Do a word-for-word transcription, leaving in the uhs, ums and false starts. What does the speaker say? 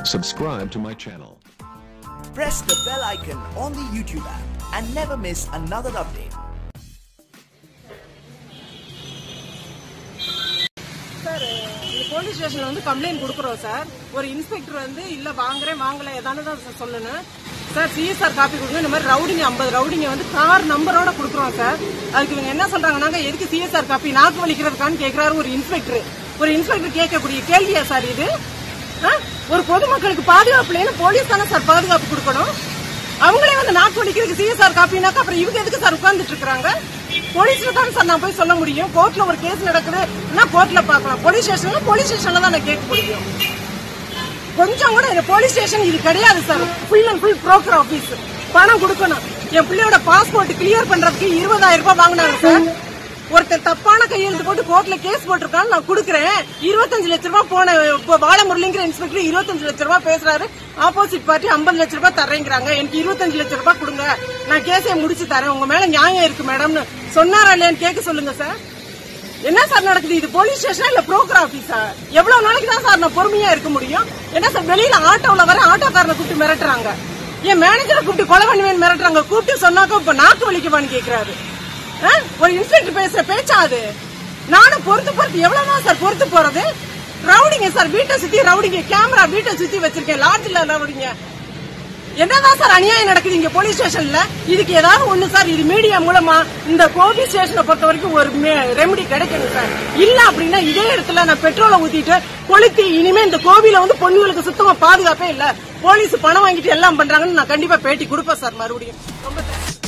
Subscribe to my channel. Press the bell icon on the YouTube app and never miss another update. Sir, police station வந்து complaint கொடுக்குறோம் sir. ஒரு inspector வந்து இல்ல வாங்குறேன் வாங்கல ஏதானே தான் சொல்லணும். சார் சிஎஸ்ஆர் காப்பி கொடுங்க. இந்த மாதிரி ரவுடிங்க ஐம்பது ரவுடிங்க வந்து கார் நம்பரோட கொடுக்குறோம் சார். அதுக்கு இவங்க என்ன சொல்றாங்கன்னா எதுக்கு சிஎஸ்ஆர் காப்பி நாக்கு வலிக்கிறதுக்கான்னு கேட்கிறாரு ஒரு இன்ஸ்பெக்டர். ஒரு இன்ஸ்பெக்டர் கேட்கக்கூடிய கேள்வியா சார் இது? ஒரு பொதுமக்களுக்கு பாதுகாப்பு இல்லைன்னு போலீஸ் தானே சார் பாதுகாப்பு கொடுக்கணும். அவங்களே வந்து நாக்கு வலிக்கிறதுக்கு சிஎஸ்ஆர் காப்பினாக்கா அப்புறம் இவங்க எதுக்கு சார் உட்கார்ந்துட்டு இருக்காங்க? போலீஸ்ல தான் சார் நான் போய் சொல்ல முடியும். கோர்ட்ல ஒரு கேஸ் நடக்குதுன்னா கோர்ட்ல பாக்கலாம். போலீஸ் ஸ்டேஷன்ல போலீஸ் ஸ்டேஷன்ல தான் நான் கேட்க முடியும். கொஞ்சம் கூட இந்த போலீஸ் ஸ்டேஷன் இது கிடையாது sir. Full and full broker office. பணம் கொடுக்கணும். என் பிள்ளையோட பாஸ்போர்ட் கிளியர் பண்றதுக்கு இருபதாயிரம் ரூபாய் வாங்கினாங்க சார். ஒருத்தர் தப்பான கையெழுத்து போட்டு கோர்ட்ல கேஸ் போட்டிருக்கான்னு நான் கொடுக்குறேன். இருபத்தஞ்சு லட்சம் ரூபாய் போன பாலமுரளிங்கிற இன்ஸ்பெக்டர் இருபத்தஞ்சு லட்சம் ரூபாய் பேசுறாரு. ஆப்போசிட் பார்ட்டி ஐம்பது லட்சம் ரூபாய் தர்றேங்கிறாங்க. எனக்கு இருபத்தஞ்சு லட்சம் ரூபாய் கொடுங்க, நான் கேஸை முடிச்சு தரேன், உங்க மேல நியாயம் இருக்கு மேடம்னு சொன்னாரா இல்லையான்னு கேட்க சொல்லுங்க சார். என்ன சார் நடக்குது? இது போலீஸ் ஸ்டேஷனா இல்ல புரோக்கர் ஆபீஸா? எவ்வளவு நாளைக்கு தான் சார் நான் பொறுமையா இருக்க முடியும்? என்ன சார் வெளியில ஆட்டோல வர ஆட்டோக்காரனை கூப்பிட்டு மிரட்டுறாங்க. என் மேனேஜரை கூப்பிட்டு கொலை பண்ணுவேன்னு மிரட்டுறாங்க. கூப்பிட்டு சொன்னாக்க இப்ப நாக்கு வலிக்குவான்னு கேக்குறாரு. ஒரு இன்ஸ்பெக்டர் பேசுற பேச்சா அது? நானும் பொறுத்து பொறுத்து எவ்வளவுதான் சார் பொறுத்து போறது? ரவுடிங்க சார், வீட்டை சுத்தி ரவுடிங்க, கேமரா வீட்டை சுத்தி வச்சிருக்கேன், லாட்ஜ்ல ரவுடிங்க. என்னதான் சார் அநியாயம் நடக்குது இங்க போலீஸ் ஸ்டேஷன்ல? இதுக்கு ஏதாவது ஒண்ணு சார், இது மீடியா மூலமா இந்த கோபி ஸ்டேஷனை பொறுத்த வரைக்கும் ஒரு ரெமெடி கிடைக்கணும் சார். இல்ல அப்படின்னா இதே இடத்துல நான் பெட்ரோலை ஊத்திட்டு கொளுத்தி இனிமே இந்த கோவில வந்து பொண்ணுங்களுக்கு சுத்தமா பாதுகாப்பே இல்ல, போலீஸ் பணம் வாங்கிட்டு எல்லாம் பண்றாங்கன்னு நான் கண்டிப்பா பேட்டி கொடுப்பேன் சார் மறுபடியும். ரொம்ப